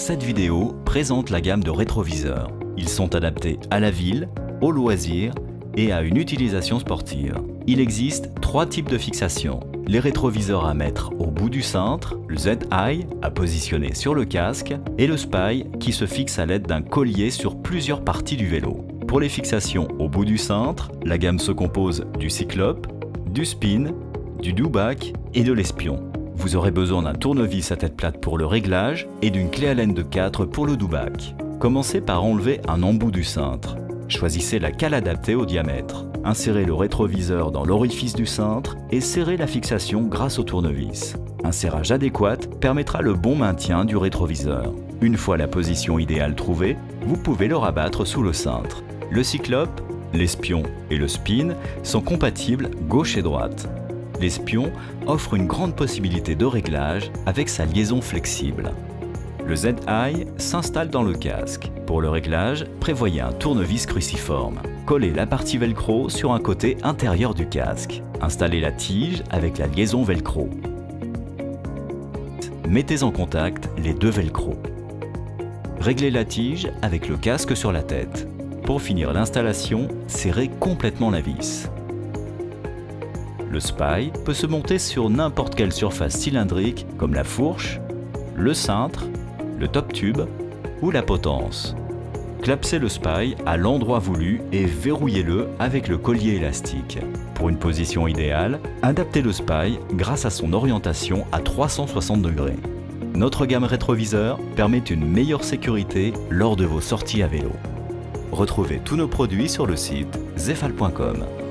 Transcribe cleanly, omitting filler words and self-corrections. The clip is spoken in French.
Cette vidéo présente la gamme de rétroviseurs. Ils sont adaptés à la ville, aux loisirs et à une utilisation sportive. Il existe 3 types de fixation. Les rétroviseurs à mettre au bout du cintre, le Z-Eye à positionner sur le casque et le Spy qui se fixe à l'aide d'un collier sur plusieurs parties du vélo. Pour les fixations au bout du cintre, la gamme se compose du Cyclope, du Spin, du Do-Back et de l'Espion. Vous aurez besoin d'un tournevis à tête plate pour le réglage et d'une clé Allen de 4 pour le Do-Back. Commencez par enlever un embout du cintre. Choisissez la cale adaptée au diamètre. Insérez le rétroviseur dans l'orifice du cintre et serrez la fixation grâce au tournevis. Un serrage adéquat permettra le bon maintien du rétroviseur. Une fois la position idéale trouvée, vous pouvez le rabattre sous le cintre. Le Cyclope, l'Espion et le Spin sont compatibles gauche et droite. L'Espion offre une grande possibilité de réglage avec sa liaison flexible. Le Z-Eye s'installe dans le casque. Pour le réglage, prévoyez un tournevis cruciforme. Collez la partie velcro sur un côté intérieur du casque. Installez la tige avec la liaison velcro. Mettez en contact les deux velcro. Réglez la tige avec le casque sur la tête. Pour finir l'installation, serrez complètement la vis. Le Spy peut se monter sur n'importe quelle surface cylindrique comme la fourche, le cintre, le top tube ou la potence. Clapsez le Spy à l'endroit voulu et verrouillez-le avec le collier élastique. Pour une position idéale, adaptez le Spy grâce à son orientation à 360 degrés. Notre gamme rétroviseur permet une meilleure sécurité lors de vos sorties à vélo. Retrouvez tous nos produits sur le site zefal.com.